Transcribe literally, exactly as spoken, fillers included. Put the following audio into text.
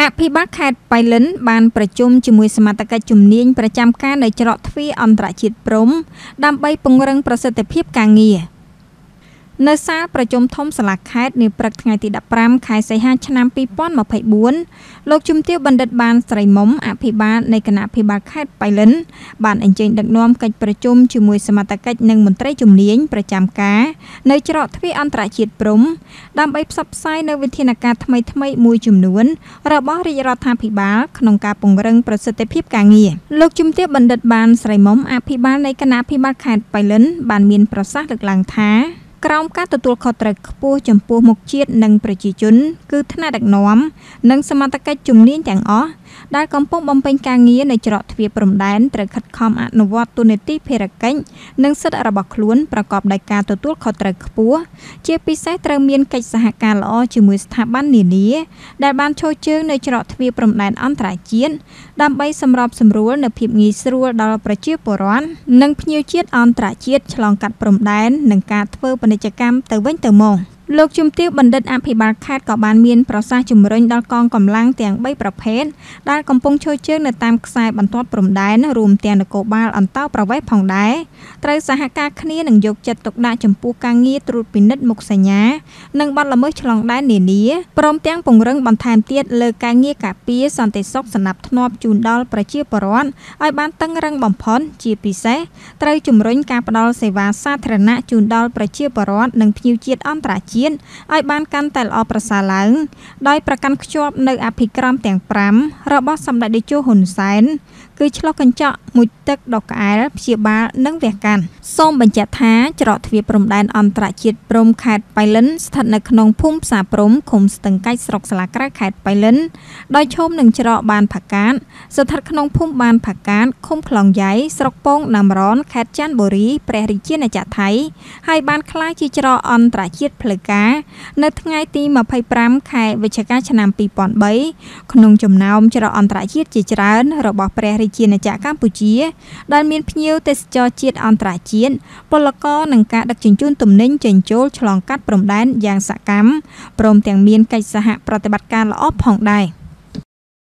ភិបាលខេត្តបៃលិនបានប្រជុំជាមួយសមាជិកជំនាញប្រចាំការនៅច្រកទ្វារអន្តរជាតិព្រំដើម្បីពង្រឹងប្រសិទ្ធភាពការងារនៅសាលប្រជុំធំសាលាខេត្តនាព្រឹកថ្ងៃទីដប់ប្រាំខែសីហាឆ្នាំពីរពាន់ម្ភៃបួនលោកជំទាវបណ្ឌិតបានស្រីមុំអភិបាលនៃគណៈអភិបាលខេត្តបៃលិនបានអញ្ជើញដឹកនាំកិច្ចប្រជុំជាមួយសមាជិកនិងមន្ត្រីជំនាញប្រចាំការនៅច្រកទ្វារអន្តរជាតិព្រំដើម្បីផ្សព្វផ្សាយនៅវិធានការថ្មីៗមួយចំនួនរបស់រាជរដ្ឋាភិបាលក្នុងការពង្រឹងប្រសិទ្ធភាពការងារលោកជំទាវបណ្ឌិតបានស្រីមុំអភិបាលនៃគណៈអភិបាលខេត្តបៃលិនបានមានប្រសាសន៍លើកឡើងថាក្រោមការទទួលខុសត្រូវខ្ពស់ចំពោះមុខជាតិនិងប្រជាជនគឺថ្នាក់ដឹកនាំនិងសមត្ថកិច្ចជំនាញទាំងអស់ដែលកំពុងបំពេញការងារនៅច្រកទ្វារព្រំដែនត្រូវខិតខំអនុវត្តទូនាទីភារកិច្ចនិងសិទ្ធិរបស់ខ្លួនប្រកបដោយការទទួលខុសត្រូវខ្ពស់ជាពិសេសត្រូវមានកិច្ចសហការល្អជាមួយស្ថាប័ននានាដែលបានឈរជើងនៅច្រកទ្វារព្រំដែនអន្តរជាតិដើម្បីសម្របសម្រួលនៅភាពងាយស្រួលដល់ប្រជាពលរដ្ឋនិងភ្ញៀវជាតិអន្តរជាតិឆ្លងកាត់ព្រំដែននិងការធ្វើពាណិជ្ជកម្មទៅវិញទៅមកលោកជំទាវបណ្ឌិតអភិបាលខេត្តក៏បានមានប្រសាសន៍ជំរុញដល់កងកម្លាំងទាំងបីប្រភេទដែលកំពុងឈរជើងនៅតាមខ្សែបន្ទាត់ព្រំដែនរួមទាំងនគរបាលអន្តោប្រវេសន៍ផងដែរត្រូវសហការគ្នានិងយកចិត្តទុកដាក់ចំពោះការងារត្រួតពិនិត្យមុខសញ្ញានិងបទល្មើសឆ្លងដែននានាព្រមទាំងពង្រឹងបន្ថែមទៀតលើការងារការពារសន្តិសុខសណ្ដាប់ធ្នាប់ជូនដល់ប្រជាពលរដ្ឋឲ្យបានតឹងរ៉ឹងបំផុតជាពិសេសត្រូវជំរុញការផ្តល់សេវាសាធារណៈជូនដល់ប្រជាពលរដ្ឋនិងភ្ញៀវជាតិអន្តរជាតិឲ្យបានកាន់តែល្អប្រសើរឡើងដោយប្រកាន់ខ្ជាប់នៅអភិក្រមទាំងប្រាំរបស់សម្ដេចតេជោហ៊ុនសែនគឺឆ្លុះកញ្ចក់មុជទឹកដកក្អែលព្យាបាលនិងវះកាត់សូមបញ្ជាក់ថាច្រកទ្វារព្រំដែនអន្តរជាតិព្រំខេត្តបៃលិនស្ថិតនៅក្នុងភូមិផ្សារព្រំឃុំស្ទឹងកាច់ស្រុកសាលាក្រៅខេត្តបៃលិនដោយឈមនឹងច្រកបានផាកាតស្ថិតក្នុងភូមិបានផាកាតឃុំខ្លងយ៉ៃស្រុកពងណាំរ៉នខេត្តចន្ទបុរីព្រះរាជាណាចក្រថៃហើយបានក្លាយជាច្រកអន្តរជាតិផ្លូវការនៅថ្ងៃទីម្ភៃប្រាំខែវិច្ឆិកាឆ្នាំពីរពាន់បីក្នុងចំណោមច្រកអន្តរជាតិជាច្រើនរបស់ព្រះរាជាណាចក្រកម្ពុជាដែលមានភ្ញៀវទេសចរជាតិអន្តរជាតិពលករនិងការដឹកជញ្ជូនទំនិញចេញចូលឆ្លងកាត់ព្រំដែនយ៉ាងសកម្មព្រមទាំងមានកិច្ចសហប្រតិបត្តិការល្អផងដែរ